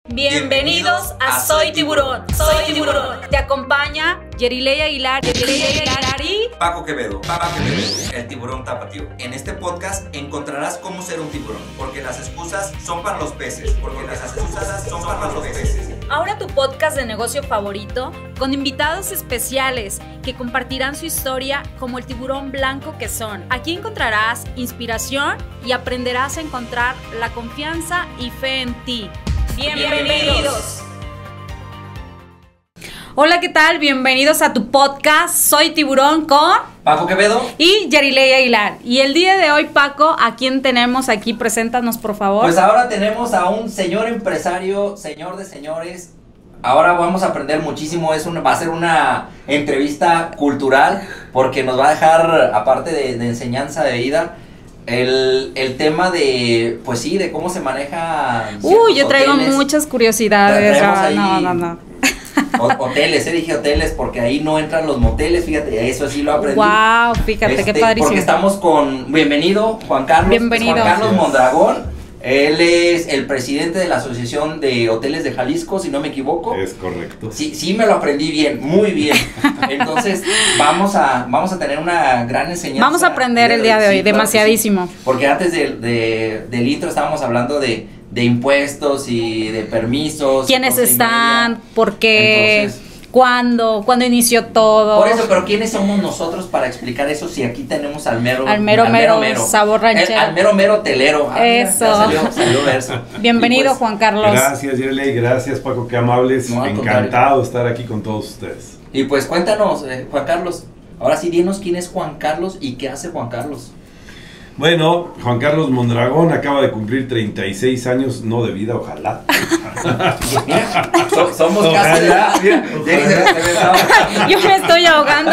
Bienvenidos a Soy Tiburón. Soy Tiburón. Te acompaña Yerilei Aguilar y Paco Quevedo, el tiburón tapatío. En este podcast encontrarás cómo ser un tiburón, porque las excusas son para los peces, Ahora tu podcast de negocio favorito, con invitados especiales que compartirán su historia como el tiburón blanco que son. Aquí encontrarás inspiración y aprenderás a encontrar la confianza y fe en ti. Bienvenidos. Hola, ¿qué tal? Bienvenidos a tu podcast Soy Tiburón con Paco Quevedo y Yerilei Aguilar. Y el día de hoy, Paco, ¿a quién tenemos aquí? Preséntanos, por favor. Pues ahora tenemos a un señor empresario, señor de señores. Ahora vamos a aprender muchísimo, va a ser una entrevista cultural, porque nos va a dejar, aparte de enseñanza de vida, el tema de, pues sí, de cómo se maneja. Yo traigo muchas curiosidades. No. Hoteles, dije hoteles porque ahí no entran los moteles, fíjate, eso sí lo aprendí. Wow, fíjate, qué padrísimo. Porque estamos con, bienvenido, Juan Carlos. Bienvenido. Juan Carlos Mondragón. Él es el presidente de la Asociación de Hoteles de Jalisco, si no me equivoco. Es correcto. Sí me lo aprendí bien, muy bien. Entonces, vamos a tener una gran enseñanza. Vamos a aprender el día de hoy, sí, demasiadísimo. Sí. Porque antes del intro estábamos hablando de impuestos y de permisos. ¿Quiénes están? ¿Por qué? Entonces, ¿Cuándo inició todo? Por eso, pero ¿quiénes somos nosotros para explicar eso si aquí tenemos al mero sabor ranchero? Al mero telero. Eso. Mira, salió verso. Bienvenido, pues, Juan Carlos. Gracias, Yerilei, gracias, Paco, qué amables. No, encantado de estar aquí con todos ustedes. Y pues cuéntanos, Juan Carlos, ahora sí dinos quién es Juan Carlos y qué hace Juan Carlos. Bueno, Juan Carlos Mondragón acaba de cumplir 36 años, no de vida, ojalá. Mira, somos casi de edad. Yo me estoy ahogando,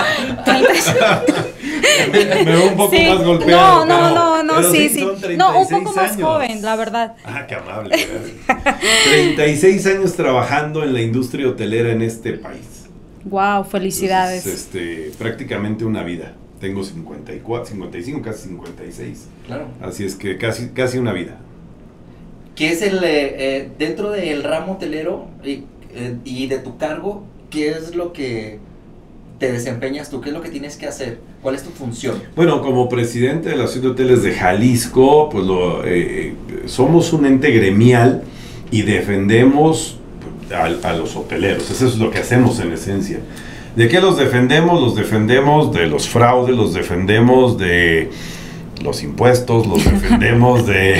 me veo un poco más golpeado. No, sí. No, un poco más joven, la verdad. Qué amable. 36 años trabajando en la industria hotelera en este país. Wow, felicidades. Entonces, prácticamente una vida. Tengo 54, 55, casi 56. Claro. Así es que casi una vida. ¿Qué es dentro del ramo hotelero y de tu cargo, qué es lo que te desempeñas tú? ¿Qué es lo que tienes que hacer? ¿Cuál es tu función? Bueno, como presidente de la Asociación de Hoteles de Jalisco, pues somos un ente gremial y defendemos a los hoteleros. Eso es lo que hacemos en esencia. ¿De qué los defendemos? Los defendemos de los fraudes, los defendemos de los impuestos, los defendemos de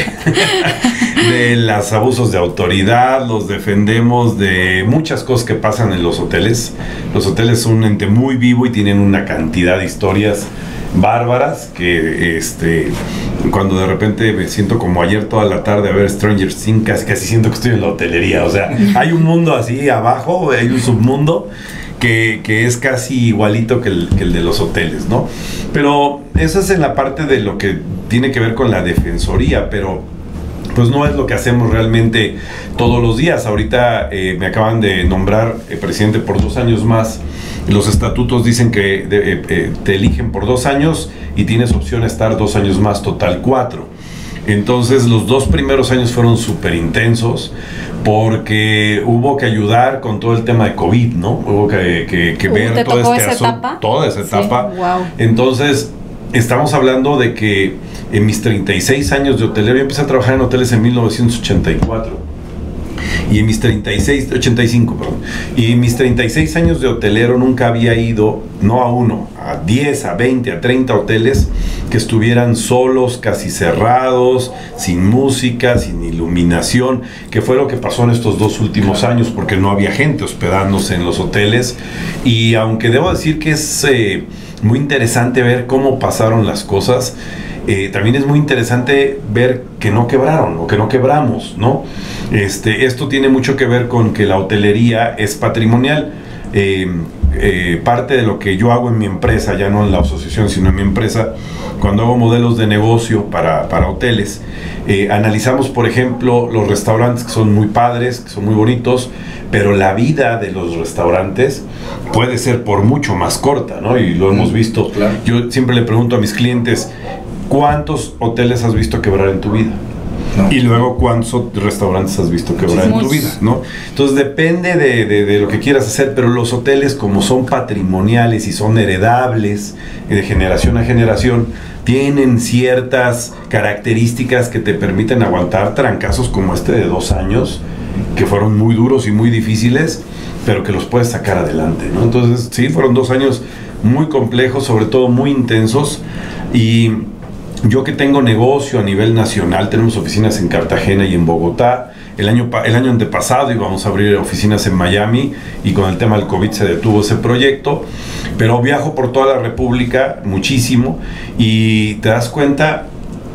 los abusos de autoridad, los defendemos de muchas cosas que pasan en los hoteles. Los hoteles son un ente muy vivo y tienen una cantidad de historias bárbaras que cuando de repente me siento como ayer toda la tarde a ver Stranger Things, casi siento que estoy en la hotelería. O sea, hay un mundo así abajo, hay un submundo que es casi igualito que el de los hoteles, ¿no? Pero eso es en la parte de lo que tiene que ver con la defensoría, pero pues no es lo que hacemos realmente todos los días. Ahorita me acaban de nombrar presidente por 2 años más. Los estatutos dicen que te eligen por 2 años y tienes opción a estar 2 años más, total 4. Entonces los 2 primeros años fueron súper intensos porque hubo que ayudar con todo el tema de COVID, ¿no? Hubo que ver toda esa etapa. Sí, wow. Entonces estamos hablando de que en mis 36 años de hotelero, yo empecé a trabajar en hoteles en 1984. Y en mis 85, y en mis 36 años de hotelero nunca había ido, no a uno, a 10, a 20, a 30 hoteles que estuvieran solos, casi cerrados, sin música, sin iluminación, que fue lo que pasó en estos 2 últimos años, porque no había gente hospedándose en los hoteles. Y aunque debo decir que es muy interesante ver cómo pasaron las cosas, también es muy interesante ver que no quebraron o que no quebramos, ¿no? Esto tiene mucho que ver con que la hotelería es patrimonial. Parte de lo que yo hago en mi empresa, ya no en la asociación, sino en mi empresa, cuando hago modelos de negocio para hoteles, analizamos, por ejemplo, los restaurantes que son muy padres, que son muy bonitos, pero la vida de los restaurantes puede ser por mucho más corta, ¿no? Y lo hemos visto. Claro. Yo siempre le pregunto a mis clientes, ¿cuántos hoteles has visto quebrar en tu vida? No. Y luego, ¿cuántos restaurantes has visto quebrar en tu vida, no? Entonces, depende de lo que quieras hacer, pero los hoteles, como son patrimoniales y son heredables de generación a generación, tienen ciertas características que te permiten aguantar trancazos como este de 2 años, que fueron muy duros y muy difíciles, pero que los puedes sacar adelante, ¿no? Entonces, sí, fueron 2 años muy complejos, sobre todo muy intensos, y yo que tengo negocio a nivel nacional, tenemos oficinas en Cartagena y en Bogotá. El año antepasado íbamos a abrir oficinas en Miami y con el tema del COVID se detuvo ese proyecto, pero viajo por toda la República muchísimo y te das cuenta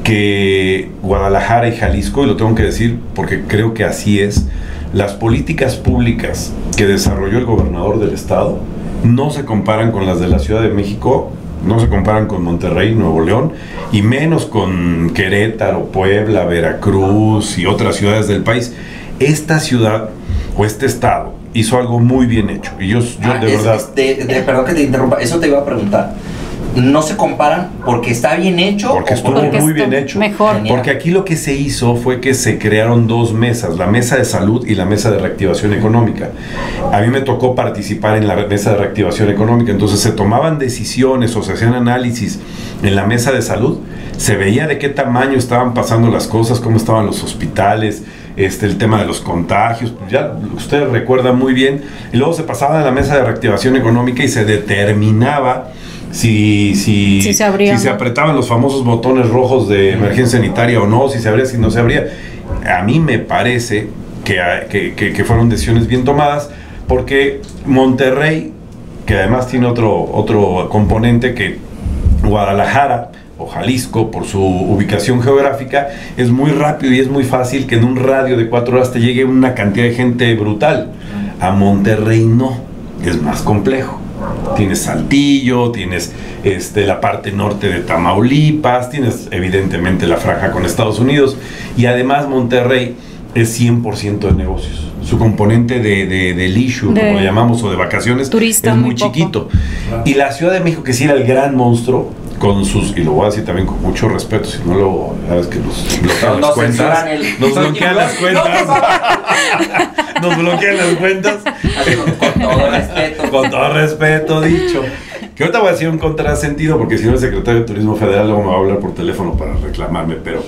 que Guadalajara y Jalisco, y lo tengo que decir porque creo que así es, las políticas públicas que desarrolló el gobernador del estado no se comparan con las de la Ciudad de México, no se comparan con Monterrey, Nuevo León, y menos con Querétaro, Puebla, Veracruz y otras ciudades del país. Esta ciudad o este estado hizo algo muy bien hecho. Y yo de verdad... perdón que te interrumpa, eso te iba a preguntar. No se comparan porque está bien hecho. Porque estuvo muy bien hecho. Mejor. Porque aquí lo que se hizo fue que se crearon 2 mesas, la mesa de salud y la mesa de reactivación económica. A mí me tocó participar en la mesa de reactivación económica, entonces se tomaban decisiones o se hacían análisis en la mesa de salud, se veía de qué tamaño estaban pasando las cosas, cómo estaban los hospitales, el tema de los contagios, ya ustedes recuerdan muy bien, y luego se pasaba a la mesa de reactivación económica y se determinaba si se apretaban los famosos botones rojos de emergencia sanitaria o no, si se abría, si no se abría. A mí me parece que fueron decisiones bien tomadas, porque Monterrey, que además tiene otro componente, que Guadalajara o Jalisco, por su ubicación geográfica, es muy rápido y es muy fácil que en un radio de 4 horas te llegue una cantidad de gente brutal. A Monterrey no, es más complejo. Tienes Saltillo, tienes la parte norte de Tamaulipas, tienes evidentemente la franja con Estados Unidos, y además Monterrey es 100% de negocios. Su componente de leisure, como le llamamos, o de vacaciones, turista, es muy chiquito. Y la Ciudad de México, que sí era el gran monstruo, con sus, y lo voy a decir también con mucho respeto, si no lo, sabes que nos bloquean las cuentas, nos bloquean las cuentas, nos bloquean las cuentas, con todo respeto. Con todo respeto dicho. Que ahorita voy a decir un contrasentido, porque si no el secretario de Turismo Federal luego me va a hablar por teléfono para reclamarme, pero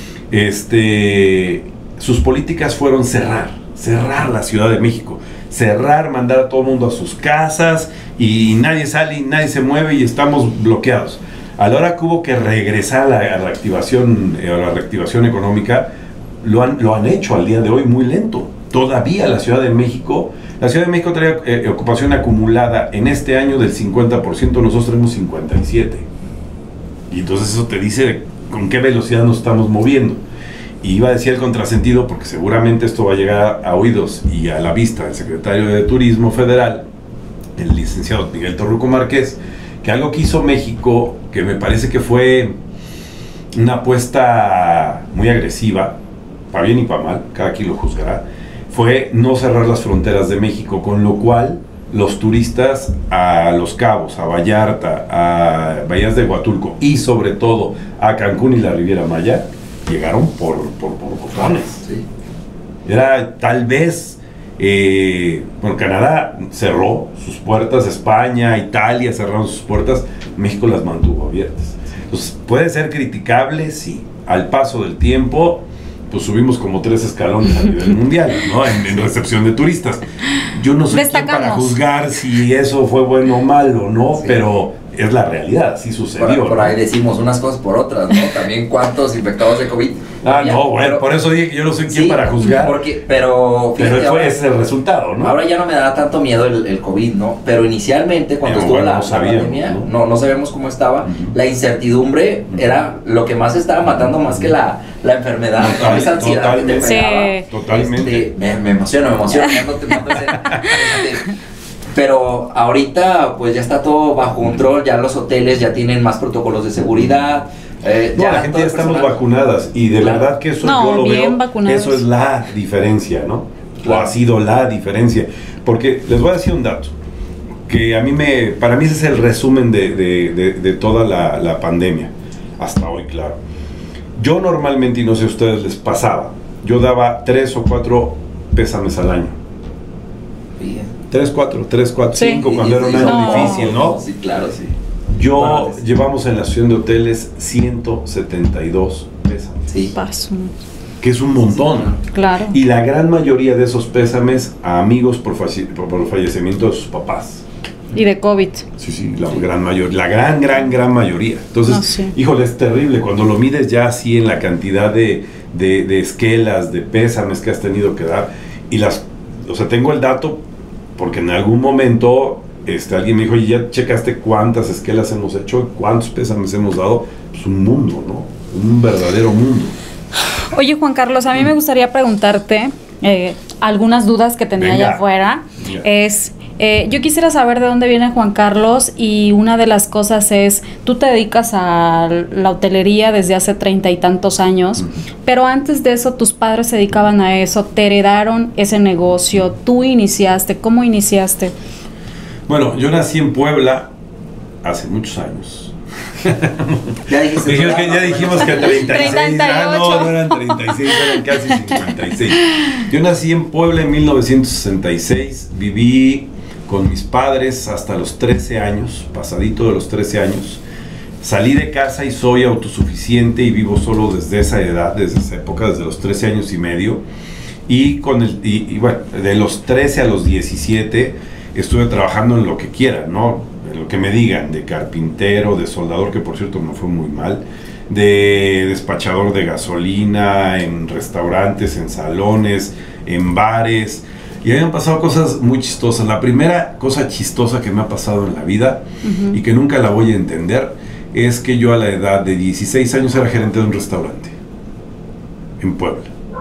sus políticas fueron cerrar la Ciudad de México, mandar a todo el mundo a sus casas, y nadie sale y nadie se mueve y estamos bloqueados. A la hora que hubo que regresar a la reactivación económica, lo han hecho al día de hoy muy lento. Todavía la Ciudad de México trae ocupación acumulada en este año del 50%, nosotros tenemos 57%. Y entonces eso te dice con qué velocidad nos estamos moviendo. Y iba a decir el contrasentido, porque seguramente esto va a llegar a oídos y a la vista del secretario de Turismo Federal, el licenciado Miguel Torruco Márquez, que algo que hizo México, que me parece que fue una apuesta muy agresiva, para bien y para mal, cada quien lo juzgará, fue no cerrar las fronteras de México, con lo cual los turistas a Los Cabos, a Vallarta, a Bahías de Huatulco y sobre todo a Cancún y la Riviera Maya, llegaron por botones. Sí. Era tal vez... Canadá cerró sus puertas, España, Italia cerraron sus puertas, México las mantuvo abiertas. Entonces, puede ser criticable, sí. Al paso del tiempo, pues subimos como 3 escalones a nivel mundial, ¿no? En recepción de turistas. Yo no soy quien para juzgar si eso fue bueno o malo, ¿no? Sí. Pero es la realidad, sí sucedió. Por ahí decimos unas cosas por otras, ¿no? También cuántos infectados de COVID. No, bueno, por eso dije que yo no soy quien para juzgar. Pero ese es el resultado, ¿no? Ahora ya no me da tanto miedo el COVID, ¿no? Pero inicialmente, cuando estuvo la pandemia, no sabemos cómo estaba. La incertidumbre era lo que más estaba matando, más que la enfermedad. Esa ansiedad que te pegaba. Totalmente. Me emociona. Pero ahorita pues ya está todo bajo control, ya los hoteles ya tienen más protocolos de seguridad. La gente ya estamos vacunadas, y de verdad que eso yo lo veo, eso es la diferencia, ¿no? Claro. O ha sido la diferencia. Porque les voy a decir un dato, que para mí ese es el resumen de toda la pandemia, hasta hoy, claro. Yo normalmente, y no sé a ustedes les pasaba, yo daba 3 o 4 pésames al año. Bien. 3, 4, Sí. 5 cuando era un año difícil, ¿no? Sí, claro, sí. Yo llevamos en la asociación de hoteles 172 pésames, Sí. Paso. que es un montón. Claro. Y la gran mayoría de esos pésames a amigos por fallecimiento de sus papás. Y de COVID. Sí, la gran mayoría. Entonces, No, sí. híjole, es terrible cuando lo mides ya así en la cantidad de esquelas, de pésames que has tenido que dar. Y o sea, tengo el dato porque en algún momento alguien me dijo, oye, ¿ya checaste cuántas esquelas hemos hecho? ¿Cuántos pésames hemos dado? Pues un mundo, ¿no? Un verdadero mundo. Oye, Juan Carlos, a mí me gustaría preguntarte algunas dudas que tenía Venga. allá afuera. Venga. Yo quisiera saber de dónde viene Juan Carlos, y una de las cosas es, tú te dedicas a la hotelería desde hace 30 y tantos años, pero antes de eso tus padres se dedicaban a eso, te heredaron ese negocio, tú iniciaste, ¿cómo iniciaste? Bueno, yo nací en Puebla hace muchos años. Ya dijiste. Ya dijimos que 36. 38. No eran 36, eran casi 56. Yo nací en Puebla en 1966. Viví con mis padres hasta los 13 años, pasadito de los 13 años. Salí de casa y soy autosuficiente y vivo solo desde esa edad, desde esa época, desde los 13 años y medio. Y bueno, de los 13 a los 17 estuve trabajando en lo que quiera, ¿no? En lo que me digan, de carpintero, de soldador, que por cierto me fue muy mal, de despachador de gasolina, en restaurantes, en salones, en bares. Y habían pasado cosas muy chistosas. La primera cosa chistosa que me ha pasado en la vida, y que nunca la voy a entender, es que yo a la edad de 16 años era gerente de un restaurante en Puebla.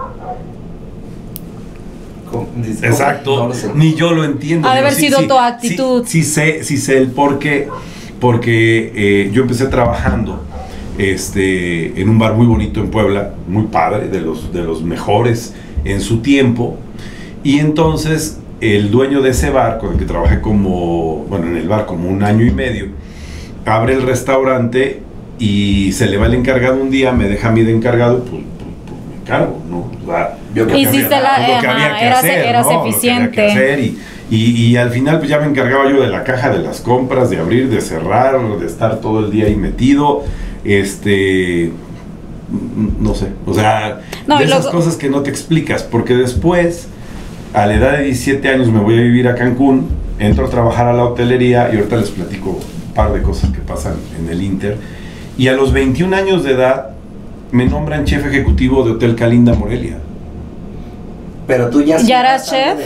Exacto, No lo sé. ni yo lo entiendo. Ha de Digo, haber sido tu actitud. Sí sé el por qué, porque yo empecé trabajando en un bar muy bonito en Puebla, muy padre, de los mejores en su tiempo, y entonces el dueño de ese bar, con el que trabajé en el bar como un año y medio, abre el restaurante y se le va el encargado un día, me deja a mí de encargado, pues me encargo, ¿no? O sea, Hiciste eras eficiente. Y al final pues ya me encargaba yo de la caja, de las compras, de abrir, de cerrar, de estar todo el día ahí metido, no sé, o sea, de esas cosas que no te explicas, porque después, a la edad de 17 años me voy a vivir a Cancún, entro a trabajar a la hotelería, y ahorita les platico un par de cosas que pasan en el Inter, y a los 21 años de edad me nombran chef ejecutivo de Hotel Calinda Morelia. Pero tú ya eras chef.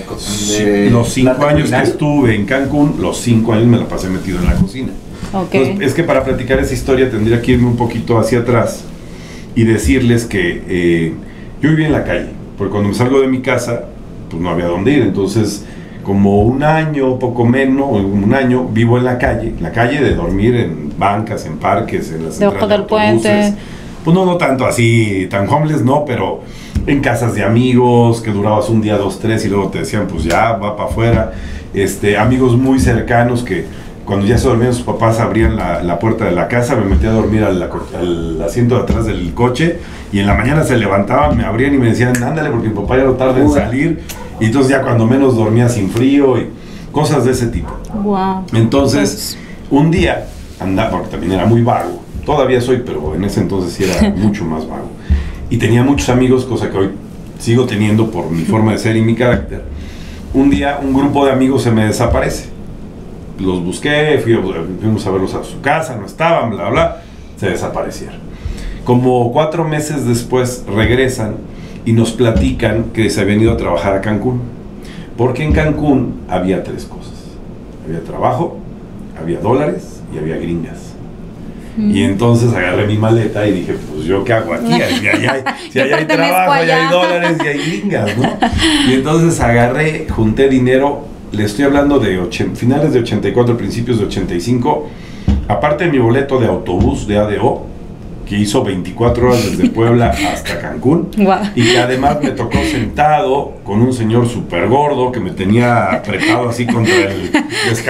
Los 5 años que estuve en Cancún, los 5 años me la pasé metido en la cocina. Okay. Entonces, es que para platicar esa historia tendría que irme un poquito hacia atrás y decirles que yo vivía en la calle, porque cuando me salgo de mi casa, pues no había dónde ir. Entonces, como un año, poco menos, un año, vivo en la calle de dormir en bancas, en parques, en las debajo del puente. Pues no tanto así, tan homeless no, pero en casas de amigos, que durabas un día, 2, 3 y luego te decían, pues ya, va para afuera. Amigos muy cercanos que cuando ya se dormían sus papás abrían la puerta de la casa, me metía a dormir al asiento de atrás del coche, y en la mañana se levantaban, me abrían y me decían, ándale porque mi papá ya no tarda en salir, y entonces ya cuando menos dormía sin frío y cosas de ese tipo. Wow. Entonces, un día andaba, porque también era muy vago, todavía soy, pero en ese entonces sí era mucho más vago, y tenía muchos amigos, cosa que hoy sigo teniendo por mi forma de ser y mi carácter. Un día un grupo de amigos se me desaparece, los busqué, fuimos a verlos a su casa, no estaban, bla bla, se desaparecieron. Como 4 meses después regresan y nos platican que se habían ido a trabajar a Cancún, porque en Cancún había 3 cosas: había trabajo, había dólares y había gringas. Y entonces agarré mi maleta y dije, pues yo qué hago aquí, si allá hay trabajo, allá hay dólares y hay gringas, ¿no? Y entonces junté dinero, le estoy hablando de finales de 84, principios de 85, aparte de mi boleto de autobús de ADO, que hizo 24 horas desde Puebla hasta Cancún, wow. Y que además me tocó sentado con un señor súper gordo que me tenía apretado así contra el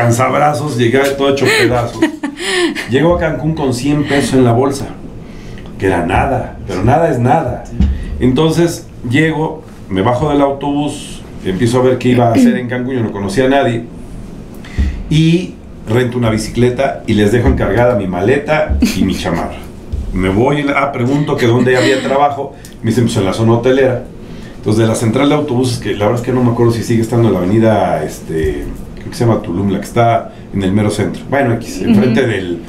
descansabrazos, llegué todo hecho pedazos. Llego a Cancún con 100 pesos en la bolsa. que era nada, pero nada es nada. Entonces llego, me bajo del autobús, empiezo a ver qué iba a hacer en Cancún, yo no conocía a nadie, y rento una bicicleta y les dejo encargada mi maleta y mi chamarra. Me voy, pregunto que dónde había trabajo, me dicen, pues en la zona hotelera. Entonces de la central de autobuses, que la verdad es que no me acuerdo si sigue estando en la avenida, creo que se llama Tulum, la que está en el mero centro, bueno, enfrente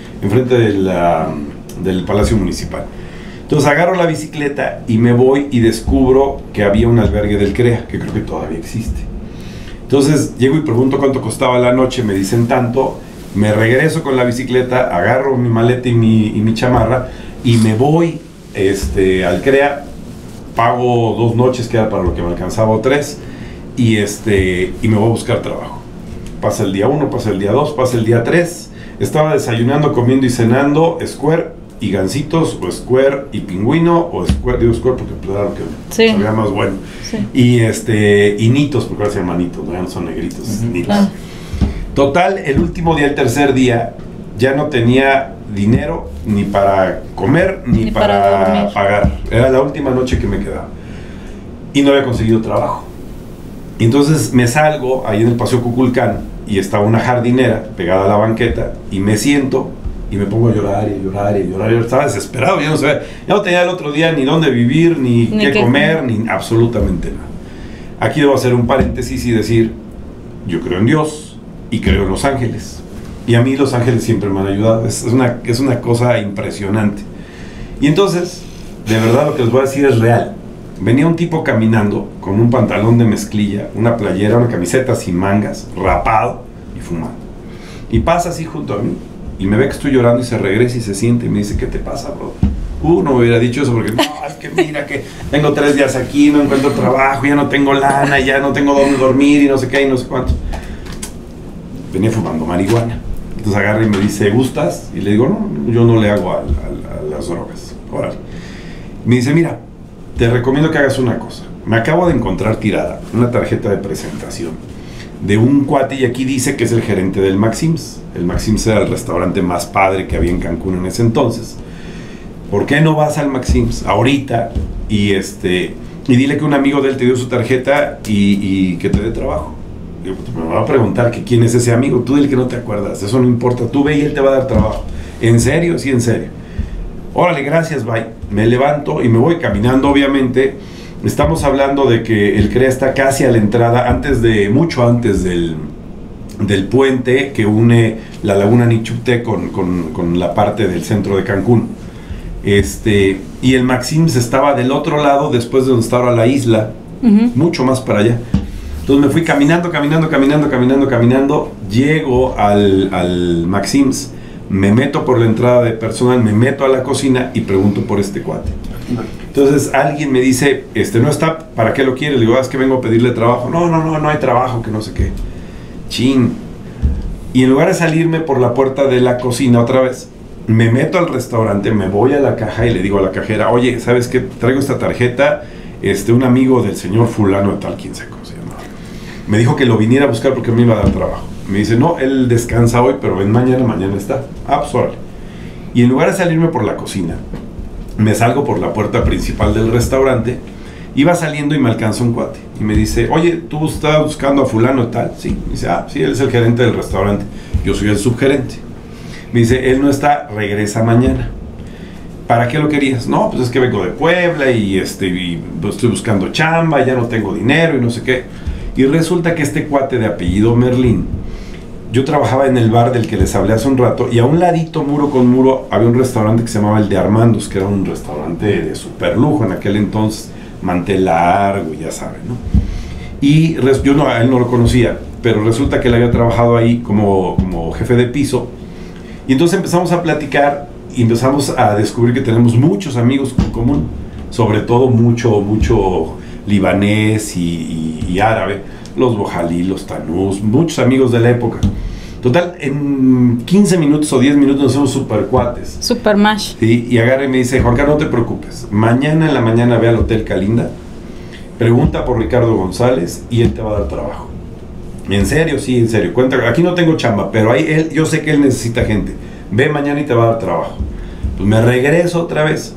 del Palacio Municipal. Entonces agarro la bicicleta y me voy y descubro que había un albergue del CREA, que creo que todavía existe. Entonces llego y pregunto cuánto costaba la noche, me dicen tanto, me regreso con la bicicleta, agarro mi maleta y mi chamarra y me voy al CREA, pago 2 noches, que era para lo que me alcanzaba, o 3, y me voy a buscar trabajo. Pasa el día 1, pasa el día 2, pasa el día 3, estaba desayunando, comiendo y cenando Square y Gancitos, o Square y Pingüino, o Square, digo Square porque claro que sí, sabía más bueno, sí. y Nitos, porque ahora se llaman Nitos, no son negritos, Nitos. Total, el último día, el tercer día, ya no tenía dinero ni para comer ni para pagar. Era la última noche que me quedaba y no había conseguido trabajo. Y entonces me salgo ahí en el Paseo Cuculcán y estaba una jardinera pegada a la banqueta y me siento y me pongo a llorar y llorar y llorar. Yo estaba desesperado, ya no tenía el otro día ni dónde vivir, ni qué comer, ni absolutamente nada. Aquí debo hacer un paréntesis y decir, yo creo en Dios y creo en los ángeles. Y a mí los ángeles siempre me han ayudado. Es una cosa impresionante. Y entonces, de verdad lo que les voy a decir es real. Venía un tipo caminando con un pantalón de mezclilla, una playera, una camiseta sin mangas, rapado y fumando. Y pasa así junto a mí y me ve que estoy llorando y se regresa y se siente y me dice, ¿qué te pasa, bro? No me hubiera dicho eso porque no, es que mira que tengo 3 días aquí, no encuentro trabajo, ya no tengo lana, ya no tengo dónde dormir y no sé qué y no sé cuánto. Venía fumando marihuana. Entonces agarra y me dice, ¿gustas? Y le digo, no, yo no le hago a las drogas. Órale. Me dice, mira, te recomiendo que hagas una cosa. Me acabo de encontrar tirada una tarjeta de presentación de un cuate y aquí dice que es el gerente del Maxims. El Maxims era el restaurante más padre que había en Cancún en ese entonces. ¿Por qué no vas al Maxims ahorita y dile que un amigo de él te dio su tarjeta y que te dé trabajo? Digo, pues me va a preguntar que quién es ese amigo, tú dile que no te acuerdas, eso no importa, tú ve y él te va a dar trabajo. ¿En serio? Sí, en serio. Órale, gracias, bye. Me levanto y me voy caminando, obviamente. Estamos hablando de que el CREA está casi a la entrada, mucho antes del puente que une la Laguna Nichupté con la parte del centro de Cancún. Y el Maxims estaba del otro lado, después de donde está ahora la isla, mucho más para allá. Entonces me fui caminando, llego al Maxims, me meto por la entrada de personal, me meto a la cocina y pregunto por este cuate. Entonces alguien me dice, no está, ¿para qué lo quiere? Le digo, es que vengo a pedirle trabajo. No hay trabajo, que no sé qué. Chin. Y en lugar de salirme por la puerta de la cocina otra vez, me meto al restaurante, me voy a la caja y le digo a la cajera, oye, ¿sabes qué? Traigo esta tarjeta, un amigo del señor fulano de tal, quién sabe cómo se llama. Me dijo que lo viniera a buscar porque me iba a dar trabajo. Me dice, no, él descansa hoy, pero ven mañana está. Pues órale. Y en lugar de salirme por la cocina, me salgo por la puerta principal del restaurante, iba saliendo y me alcanza un cuate. Y me dice, oye, ¿tú estás buscando a fulano y tal? Sí. Me dice, sí, él es el gerente del restaurante. Yo soy el subgerente. Me dice, él no está, regresa mañana. ¿Para qué lo querías? No, pues es que vengo de Puebla y estoy buscando chamba, ya no tengo dinero y no sé qué. Y resulta que este cuate de apellido Merlín, yo trabajaba en el bar del que les hablé hace un rato y a un ladito, muro con muro, había un restaurante que se llamaba El de Armandos, que era un restaurante de super lujo en aquel entonces, mantel largo, ya saben, ¿no? Y yo a él no lo conocía, pero resulta que él había trabajado ahí como jefe de piso. Y entonces empezamos a platicar y empezamos a descubrir que tenemos muchos amigos en común, sobre todo mucho libanés y árabe, los bojalí, los tanús, muchos amigos de la época. Total, en 15 minutos o 10 minutos nos hacemos super cuates. Super mash. ¿Sí? Y agarra y me dice, Juan Carlos, no te preocupes, mañana en la mañana ve al Hotel Calinda, pregunta por Ricardo González y él te va a dar trabajo. ¿En serio? Sí, en serio. Cuenta, aquí no tengo chamba, pero ahí yo sé que él necesita gente. Ve mañana y te va a dar trabajo. Pues me regreso otra vez.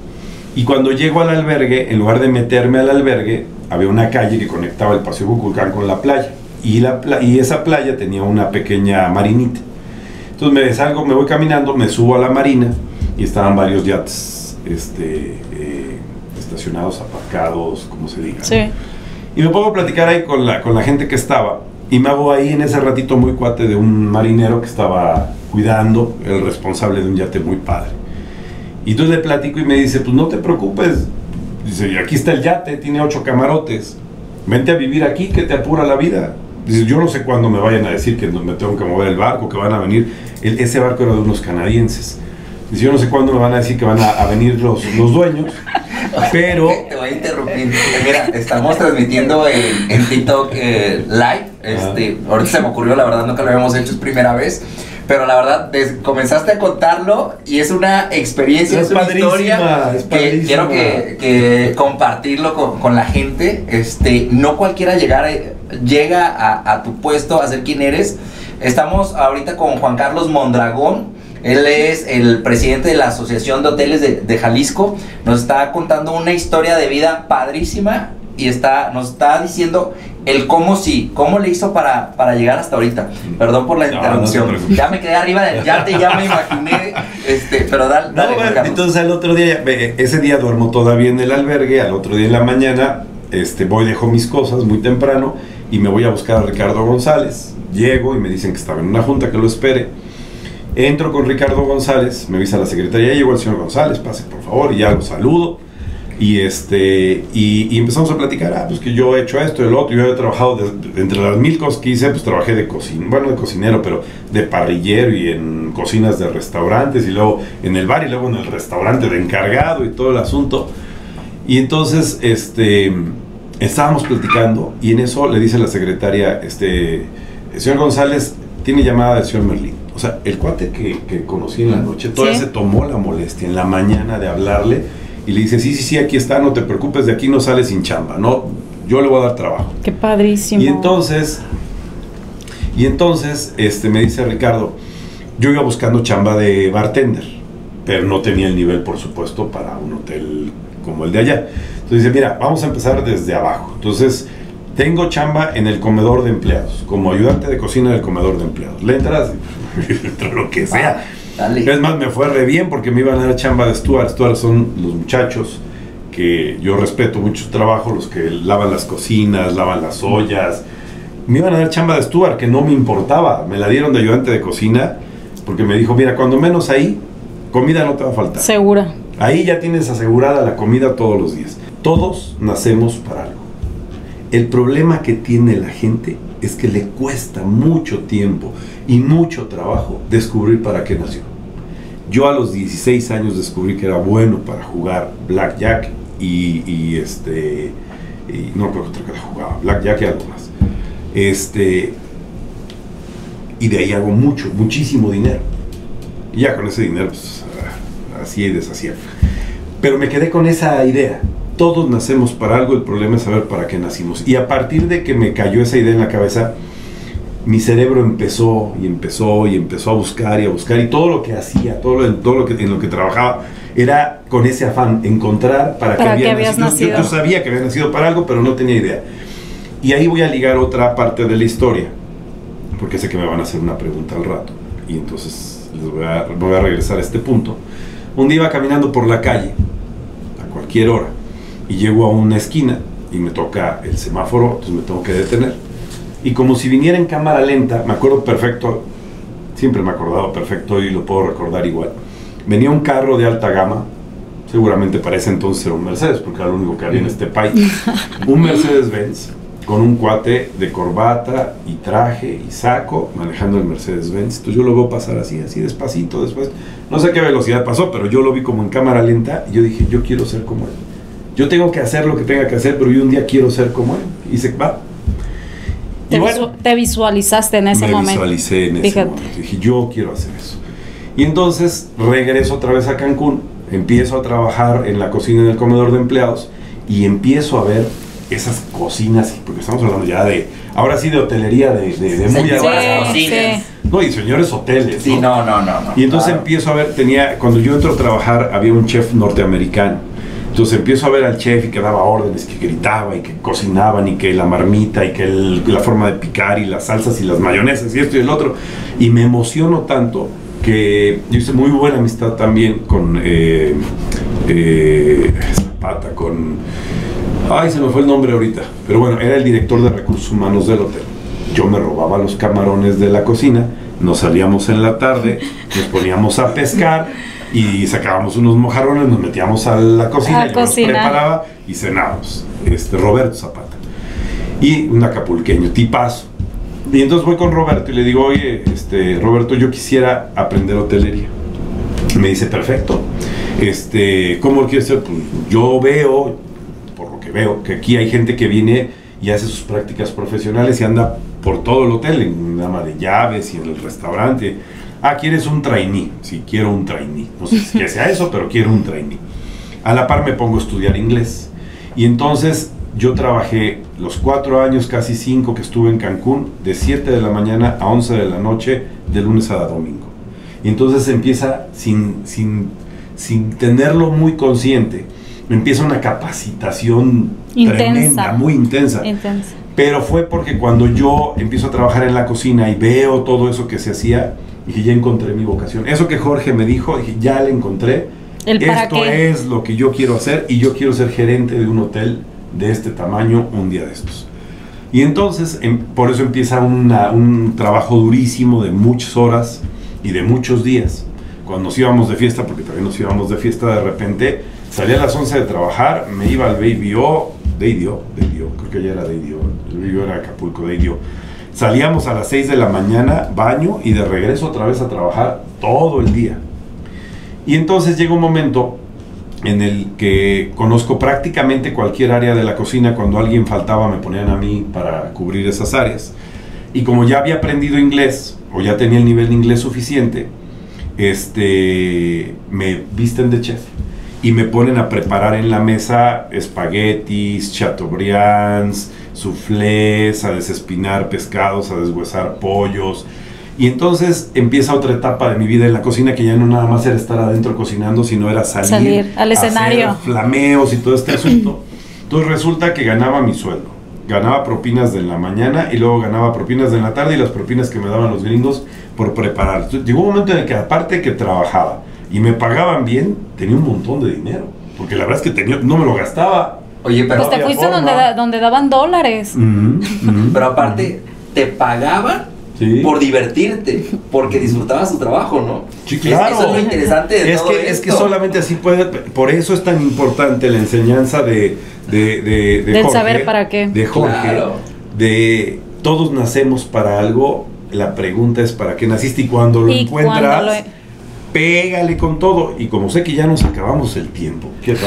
Y cuando llego al albergue, en lugar de meterme al albergue, había una calle que conectaba el Paseo Cuculcán con la playa. Y esa playa tenía una pequeña marinita. Entonces me salgo, me voy caminando, me subo a la marina y estaban varios yates estacionados, aparcados, como se diga. Sí. Y me pongo a platicar ahí con la gente que estaba. Y me hago ahí en ese ratito muy cuate de un marinero que estaba cuidando, el responsable de un yate muy padre. Y entonces le platico y me dice, pues no te preocupes. Dice, aquí está el yate, tiene 8 camarotes. Vente a vivir aquí, que te apura la vida. Dice, yo no sé cuándo me vayan a decir que me tengo que mover el barco, que van a venir. Ese barco era de unos canadienses. Dice, yo no sé cuándo me van a decir que van a venir los dueños. Pero... Te voy a interrumpir. Mira, estamos transmitiendo en TikTok live. Ahorita se me ocurrió, la verdad nunca lo habíamos hecho, es primera vez. Pero la verdad, comenzaste a contarlo y es una experiencia, es una historia que quiero que compartirlo con la gente. No cualquiera llega a tu puesto a ser quien eres. Estamos ahorita con Juan Carlos Mondragón. Él es el presidente de la Asociación de Hoteles de Jalisco. Nos está contando una historia de vida padrísima y nos está diciendo el cómo le hizo para llegar hasta ahorita. Perdón por la interrupción. No, ya me quedé arriba del yate, ya me imaginé, pero dale, bueno, entonces al otro día, ese día duermo todavía en el albergue, al otro día en la mañana, dejo mis cosas muy temprano y me voy a buscar a Ricardo González. Llego y me dicen que estaba en una junta, que lo espere. Entro con Ricardo González, me avisa la secretaria, ya llegó el señor González, pase por favor, y ya lo saludo. Y empezamos a platicar, pues que yo he hecho esto y el otro. Yo he trabajado, entre las 1000 cosas que hice, pues trabajé de cocinero, pero de parrillero y en cocinas de restaurantes, y luego en el bar y luego en el restaurante de encargado y todo el asunto. Y entonces, estábamos platicando y en eso le dice la secretaria, el señor González tiene llamada del señor Merlín. O sea, el cuate que conocí en la noche, todavía se tomó la molestia en la mañana de hablarle y le dice, sí, aquí está, no te preocupes, de aquí no sales sin chamba, no, yo le voy a dar trabajo. Qué padrísimo. Y entonces me dice Ricardo, yo iba buscando chamba de bartender, pero no tenía el nivel, por supuesto, para un hotel como el de allá. Entonces dice, mira, vamos a empezar desde abajo. Entonces, tengo chamba en el comedor de empleados, como ayudante de cocina del comedor de empleados. Le entras, lo que sea. Dale. Es más, me fue re bien porque me iban a dar chamba de steward. Steward son los muchachos que yo respeto mucho su trabajo, los que lavan las cocinas, lavan las ollas. Me iban a dar chamba de steward, que no me importaba. Me la dieron de ayudante de cocina porque me dijo, mira, cuando menos ahí, comida no te va a faltar. Segura. Ahí ya tienes asegurada la comida todos los días. Todos nacemos para algo. El problema que tiene la gente es que le cuesta mucho tiempo y mucho trabajo descubrir para qué nació. Yo a los 16 años descubrí que era bueno para jugar blackjack y no creo que otra cosa jugaba, blackjack y algo más. Y de ahí hago muchísimo dinero. Y ya con ese dinero, pues, así y deshacía. Pero me quedé con esa idea. Todos nacemos para algo, el problema es saber para qué nacimos. Y a partir de que me cayó esa idea en la cabeza, mi cerebro empezó a buscar, y todo lo que hacía, en lo que trabajaba, era con ese afán, encontrar para qué habías nacido. Yo sabía que había nacido para algo, pero no tenía idea. Y ahí voy a ligar otra parte de la historia, porque sé que me van a hacer una pregunta al rato, y entonces voy a regresar a este punto. Un día iba caminando por la calle, a cualquier hora, y llego a una esquina y me toca el semáforo, entonces me tengo que detener. Y como si viniera en cámara lenta, me acuerdo perfecto, siempre me he acordado perfecto y lo puedo recordar igual. Venía un carro de alta gama, seguramente para ese entonces era un Mercedes, porque era lo único que había en este país. Un Mercedes-Benz con un cuate de corbata y traje y saco manejando el Mercedes-Benz. Entonces yo lo veo pasar así despacito, después. No sé qué velocidad pasó, pero yo lo vi como en cámara lenta y yo dije, yo quiero ser como él. Yo tengo que hacer lo que tenga que hacer, pero yo un día quiero ser como él. Y se va. Te visualizaste en ese momento. Me visualicé en ese momento. Dije, yo quiero hacer eso. Y entonces regreso otra vez a Cancún, empiezo a trabajar en la cocina del comedor de empleados y empiezo a ver esas cocinas, porque estamos hablando ya de, ahora sí, de hotelería de muy buenas cocinas. Sí. No, y señores hoteles. Sí, no. Y entonces empiezo a ver, cuando yo entro a trabajar, había un chef norteamericano. Entonces empiezo a ver al chef y que daba órdenes, que gritaba y que cocinaban y que la marmita y que la forma de picar y las salsas y las mayonesas y esto y el otro. Y me emociono tanto que yo hice muy buena amistad también con Zapata, con... Ay, se me fue el nombre ahorita. Pero bueno, era el director de recursos humanos del hotel. Yo me robaba los camarones de la cocina, nos salíamos en la tarde, nos poníamos a pescar y sacábamos unos mojarrones, nos metíamos a la cocina, y los preparaba y cenábamos. Roberto Zapata. Y un acapulqueño, tipazo. Y entonces voy con Roberto y le digo, oye, Roberto, yo quisiera aprender hotelería. Me dice, perfecto. ¿Cómo lo quieres hacer? Pues yo veo, por lo que veo, que aquí hay gente que viene y hace sus prácticas profesionales y anda por todo el hotel, en ama de llaves y en el restaurante. Ah, ¿quieres un trainee? Sí, quiero un trainee. No sé si sea eso, pero quiero un trainee. A la par me pongo a estudiar inglés. Y entonces yo trabajé los 4 años, casi 5 que estuve en Cancún, de 7 de la mañana a 11 de la noche, de lunes a domingo. Y entonces empieza, sin tenerlo muy consciente, empieza una capacitación tremenda, muy intensa. Pero fue porque cuando yo empiezo a trabajar en la cocina y veo todo eso que se hacía, dije, ya encontré mi vocación. Eso que Jorge me dijo, dije, ya le encontré. Esto es lo que yo quiero hacer y yo quiero ser gerente de un hotel de este tamaño un día de estos. Y entonces, por eso empieza un trabajo durísimo de muchas horas y de muchos días. Cuando nos íbamos de fiesta, porque también nos íbamos de fiesta, de repente salía a las 11 de trabajar, me iba al Baby O, creo que ya era Baby O, el Baby O era Acapulco, Baby O. Salíamos a las 6 de la mañana, baño y de regreso otra vez a trabajar todo el día. Y entonces llega un momento en el que conozco prácticamente cualquier área de la cocina. Cuando alguien faltaba me ponían a mí para cubrir esas áreas. Y como ya había aprendido inglés, o ya tenía el nivel de inglés suficiente, me visten de chef y me ponen a preparar en la mesa espaguetis, chateaubriands, soufflés, a desespinar pescados, a deshuesar pollos. Y entonces empieza otra etapa de mi vida en la cocina, que ya no nada más era estar adentro cocinando, sino era salir al escenario, hacer flameos y todo este asunto. Entonces resulta que ganaba mi sueldo, ganaba propinas de la mañana y luego ganaba propinas de la tarde y las propinas que me daban los gringos por preparar. Entonces, llegó un momento en el que, aparte que trabajaba y me pagaban bien, tenía un montón de dinero, porque la verdad es que no me lo gastaba. Oye, pero pues te fuiste donde daban dólares. Pero aparte, te pagaban por divertirte, porque disfrutabas tu trabajo, ¿no? Sí, claro. Eso es lo interesante de todo esto. Es que solamente así puede. Por eso es tan importante la enseñanza de del Jorge, saber para qué. De Jorge, claro. De todos nacemos para algo. La pregunta es para qué naciste, y cuando lo encuentras, pégale con todo. Y como sé que ya nos acabamos el tiempo.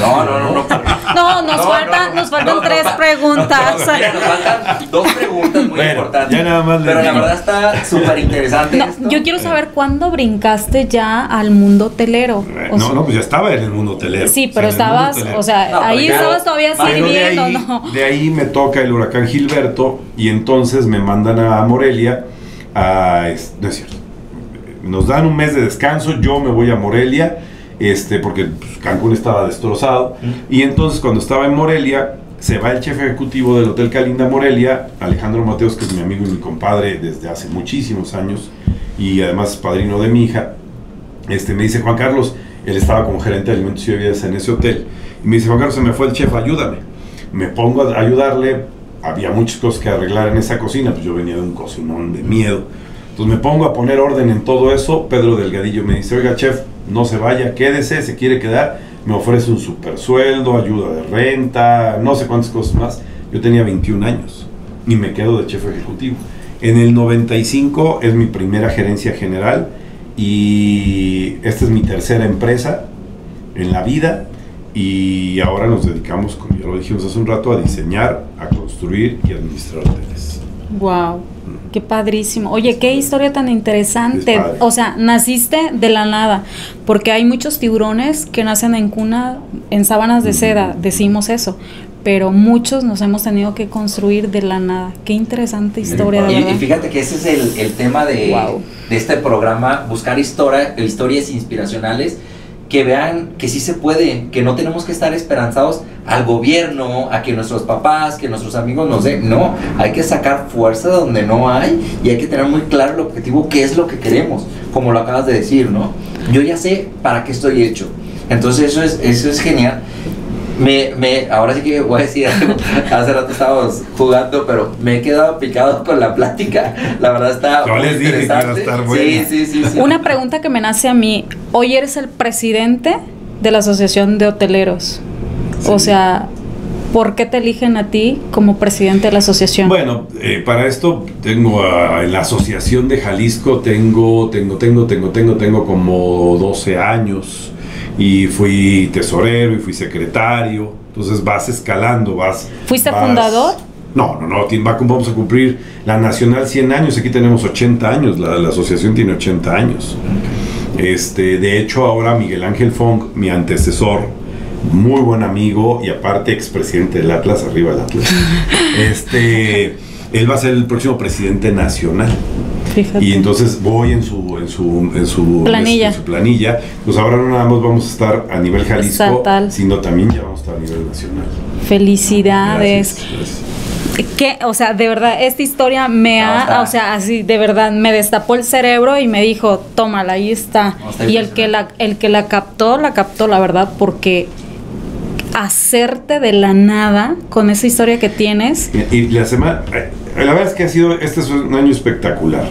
Nos faltan 3 preguntas. Mira, nos faltan 2 preguntas muy importantes. Ya nada más pero la verdad está súper interesante. Yo quiero saber cuándo brincaste ya al mundo hotelero. Pues ya estaba en el mundo hotelero. Sí, pero estabas, ahí estabas todavía sirviendo, de ahí me toca el huracán Gilberto y entonces me mandan a Morelia. No es cierto. Nos dan un mes de descanso, yo me voy a Morelia, porque Cancún estaba destrozado. Y entonces cuando estaba en Morelia, se va el jefe ejecutivo del Hotel Calinda Morelia, Alejandro Mateos, que es mi amigo y mi compadre desde hace muchísimos años, y además es padrino de mi hija. Me dice, Juan Carlos, él estaba como gerente de alimentos y bebidas en ese hotel, y me dice, Juan Carlos, se me fue el chef, ayúdame. Me pongo a ayudarle. Había muchas cosas que arreglar en esa cocina, pues yo venía de un cocinón de miedo. Entonces me pongo a poner orden en todo eso. Pedro Delgadillo me dice, oiga chef, no se vaya, quédese, se quiere quedar. Me ofrece un super sueldo, ayuda de renta, no sé cuántas cosas más. Yo tenía 21 años y me quedo de chef ejecutivo. En el 95 es mi primera gerencia general y esta es mi tercera empresa en la vida. Y ahora nos dedicamos, como ya lo dijimos hace un rato, a diseñar, a construir y administrar hoteles. ¡Wow! ¡Qué padrísimo! Oye, qué historia tan interesante. O sea, naciste de la nada, porque hay muchos tiburones que nacen en cuna, en sábanas de seda, decimos eso, pero muchos nos hemos tenido que construir de la nada. ¡Qué interesante historia, de verdad! Y fíjate que ese es el tema de este programa, buscar historias inspiracionales que vean que sí se puede, que no tenemos que estar esperanzados al gobierno, a que nuestros papás, que nuestros amigos nos den. No, hay que sacar fuerza donde no hay y hay que tener muy claro el objetivo, qué es lo que queremos, como lo acabas de decir, ¿no? Yo ya sé para qué estoy hecho. Entonces eso es genial. Ahora sí que voy a decir algo. Hace rato estábamos jugando, pero me he quedado picado con la plática. La verdad está muy les dije interesante. que iba a estar buena. Sí. Una pregunta que me nace a mí. Hoy eres el presidente de la Asociación de Hoteleros. Sí. O sea, ¿por qué te eligen a ti como presidente de la asociación? Bueno, para esto tengo en la Asociación de Jalisco tengo como 12 años. Y fui tesorero y fui secretario. Entonces vas escalando, ¿Fuiste fundador? No, vamos a cumplir la nacional 100 años. Aquí tenemos 80 años, la asociación tiene 80 años. De hecho, ahora Miguel Ángel Fong, mi antecesor, muy buen amigo y aparte expresidente del Atlas, arriba el Atlas, él va a ser el próximo presidente nacional. Fíjate. Y entonces voy en su planilla. Pues ahora no nada más vamos a estar a nivel Jalisco, estatal, sino también ya vamos a estar a nivel nacional. Felicidades. Gracias. Que, o sea, de verdad, esta historia así de verdad me destapó el cerebro y me dijo, tómala, ahí está. Y el que la captó, la verdad, porque hacerte de la nada con esa historia que tienes. Y la verdad es que este es un año espectacular.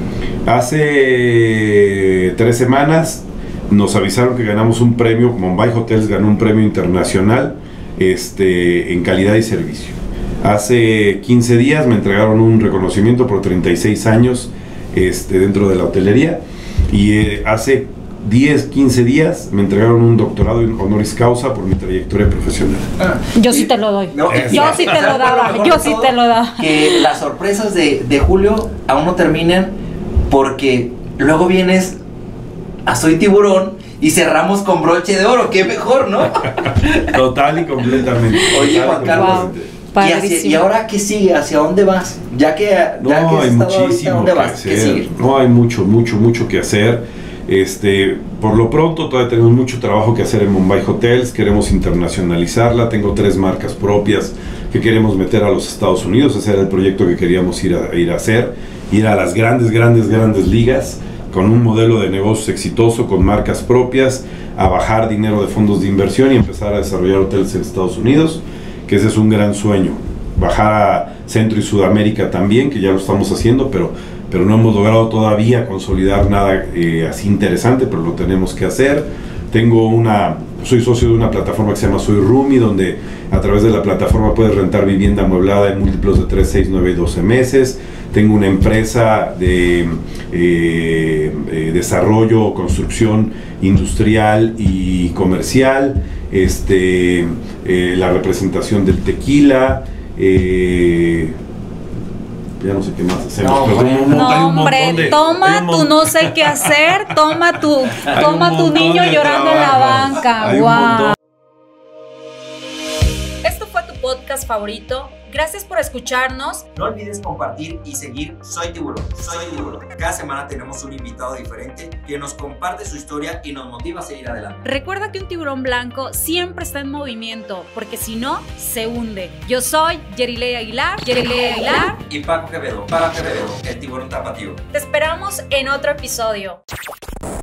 Hace 3 semanas nos avisaron que ganamos un premio, Mumbai Hotels ganó un premio internacional en calidad y servicio. Hace 15 días me entregaron un reconocimiento por 36 años dentro de la hotelería y hace 15 días me entregaron un doctorado en honoris causa por mi trayectoria profesional. Yo sí te lo doy. Yo sí te lo daba. Que las sorpresas de julio aún no terminan porque luego vienes a Soy Tiburón y cerramos con broche de oro. Qué mejor, ¿no? Total y completamente. Oye, Juan Carlos. ¿Y ahora qué sigue? ¿Hacia dónde vas? Hay muchísimo que hacer. No, hay mucho que hacer. Por lo pronto todavía tenemos mucho trabajo que hacer en Mumbai Hotels. Queremos internacionalizarla. Tengo 3 marcas propias que queremos meter a los Estados Unidos. Ese era el proyecto que queríamos ir a hacer. Ir a las grandes ligas con un modelo de negocios exitoso, con marcas propias, a bajar dinero de fondos de inversión y empezar a desarrollar hoteles en Estados Unidos, que ese es un gran sueño. Bajar a Centro y Sudamérica también, que ya lo estamos haciendo, pero no hemos logrado todavía consolidar nada así interesante, pero lo tenemos que hacer. Soy socio de una plataforma que se llama Soy Roomie, donde a través de la plataforma puedes rentar vivienda amueblada en múltiplos de 3, 6, 9 y 12 meses. Tengo una empresa de desarrollo, construcción industrial y comercial, la representación del tequila, ya no sé qué más hacemos. Toma tu no sé qué hacer, toma tu niño llorando en la banca. Wow. Esto fue tu podcast favorito. Gracias por escucharnos. No olvides compartir y seguir Soy Tiburón. Cada semana tenemos un invitado diferente que nos comparte su historia y nos motiva a seguir adelante. Recuerda que un tiburón blanco siempre está en movimiento, porque si no, se hunde. Yo soy Yerilei Aguilar. Y Paco Quevedo, el tiburón tapatío. Te esperamos en otro episodio.